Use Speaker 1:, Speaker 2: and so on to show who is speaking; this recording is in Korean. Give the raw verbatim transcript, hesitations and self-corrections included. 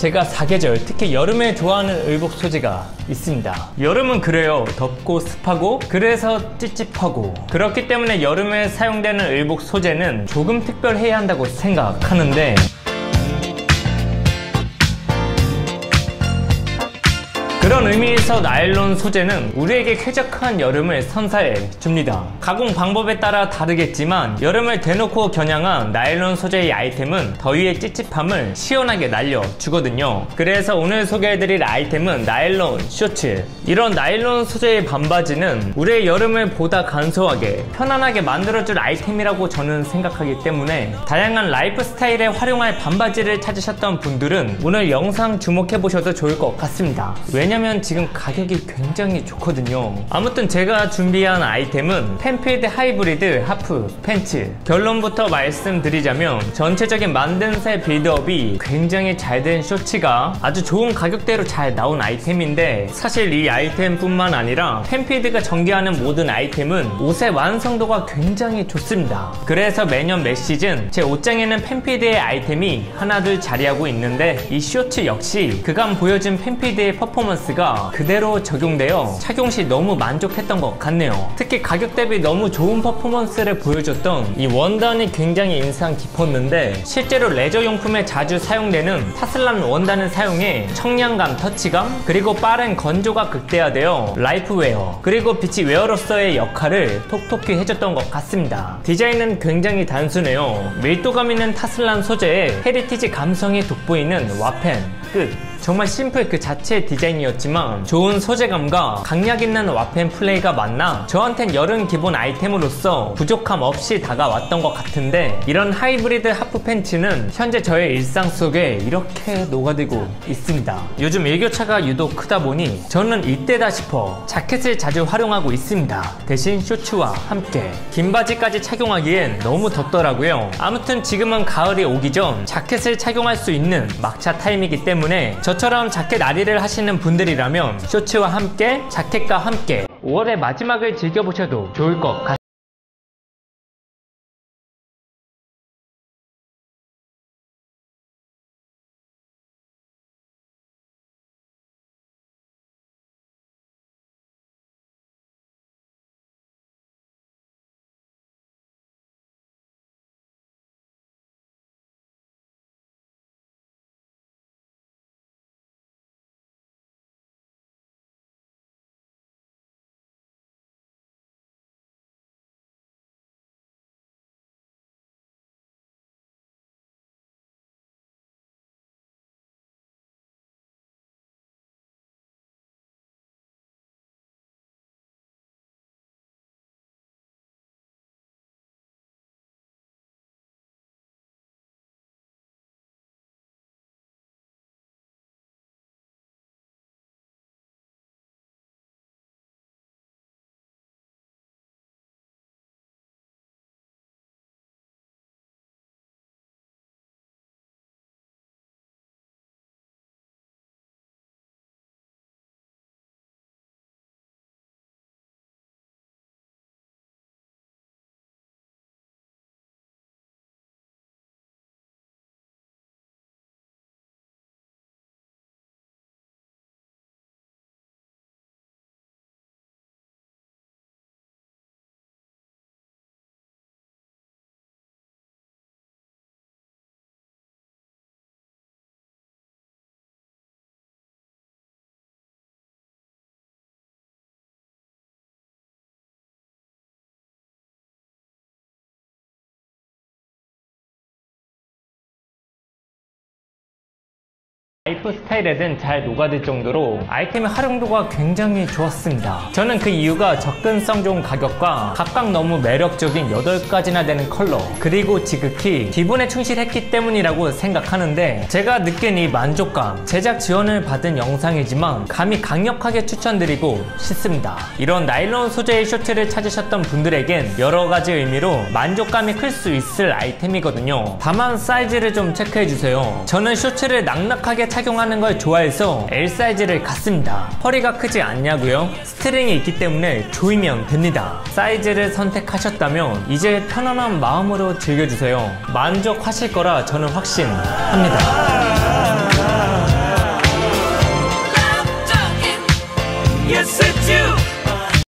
Speaker 1: 제가 사계절, 특히 여름에 좋아하는 의복 소재가 있습니다. 여름은 그래요. 덥고 습하고 그래서 찝찝하고, 그렇기 때문에 여름에 사용되는 의복 소재는 조금 특별해야 한다고 생각하는데, 그런 의미에서 나일론 소재는 우리에게 쾌적한 여름을 선사해 줍니다. 가공 방법에 따라 다르겠지만 여름을 대놓고 겨냥한 나일론 소재의 아이템은 더위의 찝찝함을 시원하게 날려주거든요. 그래서 오늘 소개해드릴 아이템은 나일론 셔츠. 이런 나일론 소재의 반바지는 우리의 여름을 보다 간소하게 편안하게 만들어줄 아이템이라고 저는 생각하기 때문에 다양한 라이프 스타일에 활용할 반바지를 찾으셨던 분들은 오늘 영상 주목해보셔도 좋을 것 같습니다. 왜냐면 왜냐면 지금 가격이 굉장히 좋거든요. 아무튼 제가 준비한 아이템은 팬피드 하이브리드 하프 팬츠. 결론부터 말씀드리자면 전체적인 만듦새 빌드업이 굉장히 잘 된 셔츠가 아주 좋은 가격대로 잘 나온 아이템인데, 사실 이 아이템 뿐만 아니라 팬피드가 전개하는 모든 아이템은 옷의 완성도가 굉장히 좋습니다. 그래서 매년 매 시즌 제 옷장에는 팬피드의 아이템이 하나둘 자리하고 있는데, 이 셔츠 역시 그간 보여준 팬피드의 퍼포먼스 가 그대로 적용되어 착용 시 너무 만족했던 것 같네요. 특히 가격 대비 너무 좋은 퍼포먼스를 보여줬던 이 원단이 굉장히 인상 깊었는데, 실제로 레저용품에 자주 사용되는 타슬란 원단을 사용해 청량감, 터치감, 그리고 빠른 건조가 극대화되어 라이프웨어 그리고 비치웨어로서의 역할을 톡톡히 해줬던 것 같습니다. 디자인은 굉장히 단순해요. 밀도감 있는 타슬란 소재에 헤리티지 감성이 돋보이는 와펜 끝. 정말 심플 그 자체의 디자인이었지만 좋은 소재감과 강약 있는 와펜 플레이가 만나 저한텐 여름 기본 아이템으로서 부족함 없이 다가왔던 것 같은데, 이런 하이브리드 하프 팬츠는 현재 저의 일상 속에 이렇게 녹아들고 있습니다. 요즘 일교차가 유독 크다 보니 저는 이때다 싶어 자켓을 자주 활용하고 있습니다. 대신 셔츠와 함께 긴 바지까지 착용하기엔 너무 덥더라고요. 아무튼 지금은 가을이 오기 전 자켓을 착용할 수 있는 막차 타임이기 때문에 저처럼 자켓 아리를 하시는 분들이라면 셔츠와 함께, 자켓과 함께 오월의 마지막을 즐겨보셔도 좋을 것 같습니다. 라이프 스타일에는 잘 녹아들 정도로 아이템의 활용도가 굉장히 좋았습니다. 저는 그 이유가 접근성 좋은 가격과 각각 너무 매력적인 여덟 가지나 되는 컬러, 그리고 지극히 기본에 충실했기 때문이라고 생각하는데, 제가 느낀 이 만족감, 제작 지원을 받은 영상이지만 감히 강력하게 추천드리고 싶습니다. 이런 나일론 소재의 셔츠를 찾으셨던 분들에겐 여러가지 의미로 만족감이 클 수 있을 아이템이거든요. 다만 사이즈를 좀 체크해주세요. 저는 셔츠를 낙낙하게 착용하는 걸 좋아해서 엘 사이즈를 갔습니다. 허리가 크지 않냐고요? 스트링이 있기 때문에 조이면 됩니다. 사이즈를 선택하셨다면 이제 편안한 마음으로 즐겨주세요. 만족하실 거라 저는 확신합니다.
Speaker 2: Yes, it's you.